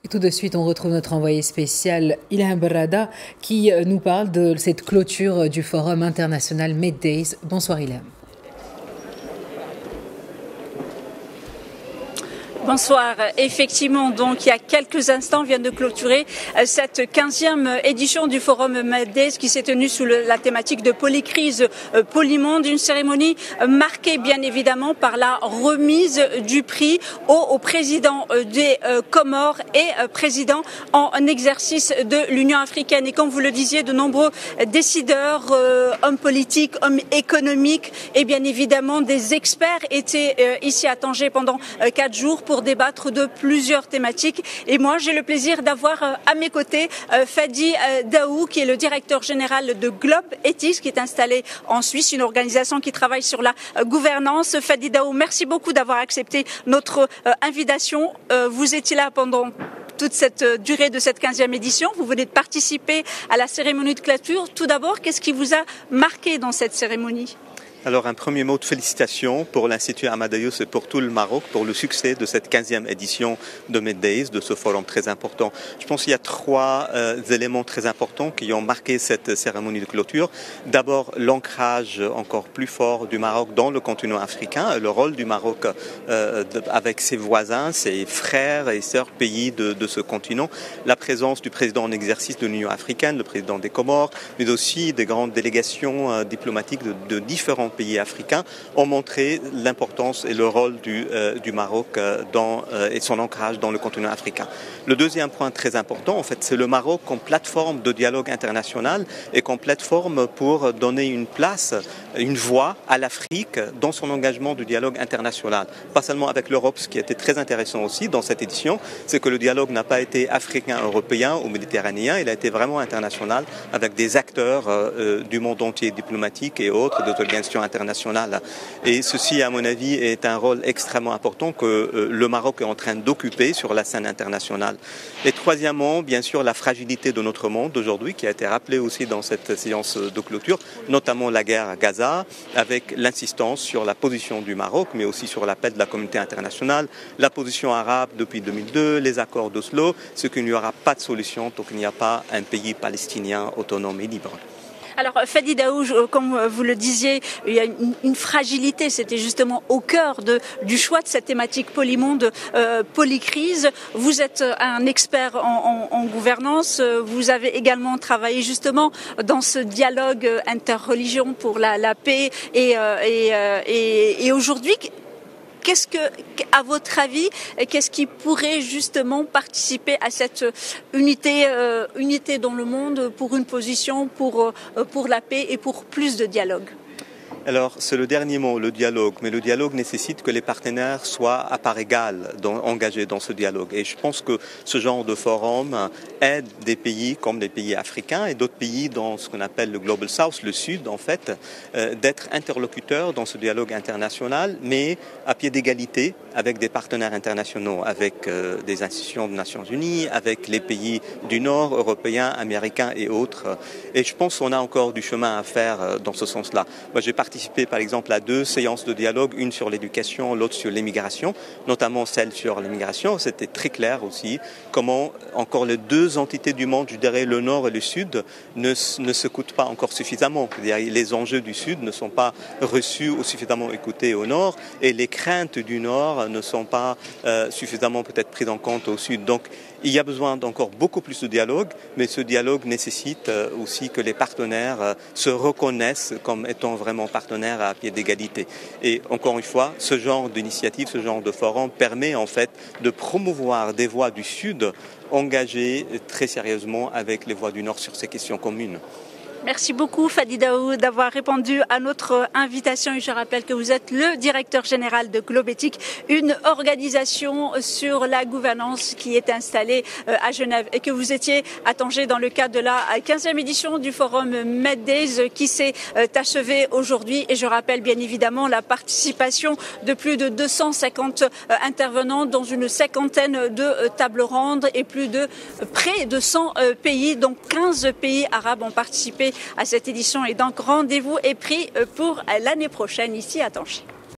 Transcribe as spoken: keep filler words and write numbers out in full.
Et tout de suite, on retrouve notre envoyé spécial Ilham Barrada qui nous parle de cette clôture du Forum international Meddays. Bonsoir Ilham. Bonsoir. Effectivement, donc il y a quelques instants, vient de clôturer cette quinzième édition du Forum Meddays qui s'est tenue sous le, la thématique de Polycrise Polymonde, une cérémonie marquée bien évidemment par la remise du prix au, au président des Comores et président en exercice de l'Union africaine. Et comme vous le disiez, de nombreux décideurs, euh, hommes politiques, hommes économiques et bien évidemment des experts étaient euh, ici à Tanger pendant euh, quatre jours pour pour débattre de plusieurs thématiques. Et moi, j'ai le plaisir d'avoir euh, à mes côtés euh, Fadi euh, Daou, qui est le directeur général de Globe Ethics, qui est installé en Suisse, une organisation qui travaille sur la euh, gouvernance. Fadi Daou, merci beaucoup d'avoir accepté notre euh, invitation. Euh, vous étiez là pendant toute cette durée de cette quinzième édition. Vous venez de participer à la cérémonie de clôture. Tout d'abord, qu'est-ce qui vous a marqué dans cette cérémonie ? Alors, un premier mot de félicitations pour l'Institut Amadeus et pour tout le Maroc pour le succès de cette quinzième édition de Meddays, de ce forum très important. Je pense qu'il y a trois euh, éléments très importants qui ont marqué cette cérémonie de clôture. D'abord, l'ancrage encore plus fort du Maroc dans le continent africain, le rôle du Maroc euh, de, avec ses voisins, ses frères et sœurs pays de, de ce continent, la présence du président en exercice de l'Union africaine, le président des Comores, mais aussi des grandes délégations euh, diplomatiques de, de différents pays africains ont montré l'importance et le rôle du, euh, du Maroc euh, dans, euh, et son ancrage dans le continent africain. Le deuxième point très important, en fait, c'est le Maroc comme plateforme de dialogue international et comme plateforme pour donner une place, une voix à l'Afrique dans son engagement du dialogue international. Pas seulement avec l'Europe, ce qui était très intéressant aussi dans cette édition, c'est que le dialogue n'a pas été africain, européen ou méditerranéen, il a été vraiment international avec des acteurs euh, du monde entier, diplomatiques et autres, des organisations internationales. Et ceci, à mon avis, est un rôle extrêmement important que euh, le Maroc est en train d'occuper sur la scène internationale. Et troisièmement, bien sûr, la fragilité de notre monde aujourd'hui, qui a été rappelée aussi dans cette séance de clôture, notamment la guerre à Gaza, avec l'insistance sur la position du Maroc, mais aussi sur l'appel de la communauté internationale, la position arabe depuis deux mille deux, les accords d'Oslo, ce qu'il n'y aura pas de solution tant qu'il n'y a pas un pays palestinien autonome et libre. Alors Fadi Daou, comme vous le disiez, il y a une, une fragilité, c'était justement au cœur de, du choix de cette thématique polymonde, euh, polycrise. Vous êtes un expert en, en, en gouvernance, vous avez également travaillé justement dans ce dialogue interreligion pour la, la paix et, euh, et, euh, et, et aujourd'hui, qu'est-ce que, à votre avis, qu'est-ce qui pourrait justement participer à cette unité, euh, unité dans le monde pour une position, pour, euh, pour la paix et pour plus de dialogue ? Alors, c'est le dernier mot, le dialogue. Mais le dialogue nécessite que les partenaires soient à part égale dans, engagés dans ce dialogue. Et je pense que ce genre de forum aide des pays comme les pays africains et d'autres pays dans ce qu'on appelle le Global South, le Sud en fait, euh, d'être interlocuteurs dans ce dialogue international, mais à pied d'égalité avec des partenaires internationaux, avec euh, des institutions des Nations Unies, avec les pays du Nord, européens, américains et autres. Et je pense qu'on a encore du chemin à faire euh, dans ce sens-là. Moi, j'ai participé par exemple à deux séances de dialogue, une sur l'éducation, l'autre sur l'immigration, notamment celle sur l'immigration. C'était très clair aussi comment encore les deux entités du monde, je dirais le Nord et le Sud, ne, ne s'écoutent pas encore suffisamment. C'est-à-dire, les enjeux du Sud ne sont pas reçus ou suffisamment écoutés au Nord et les craintes du Nord ne sont pas euh, suffisamment peut-être prises en compte au Sud. Donc, il y a besoin d'encore beaucoup plus de dialogue, mais ce dialogue nécessite aussi que les partenaires se reconnaissent comme étant vraiment partenaires à pied d'égalité. Et encore une fois, ce genre d'initiative, ce genre de forum permet en fait de promouvoir des voix du Sud engagées très sérieusement avec les voix du Nord sur ces questions communes. Merci beaucoup Fadi Daou d'avoir répondu à notre invitation et je rappelle que vous êtes le directeur général de Globe Ethics, une organisation sur la gouvernance qui est installée à Genève et que vous étiez à Tanger dans le cadre de la quinzième édition du forum Meddays qui s'est achevée aujourd'hui et je rappelle bien évidemment la participation de plus de deux cent cinquante intervenants dans une cinquantaine de tables rondes et plus de près de cent pays, donc quinze pays arabes ont participé à cette édition et donc rendez-vous est pris pour l'année prochaine ici à Tanger.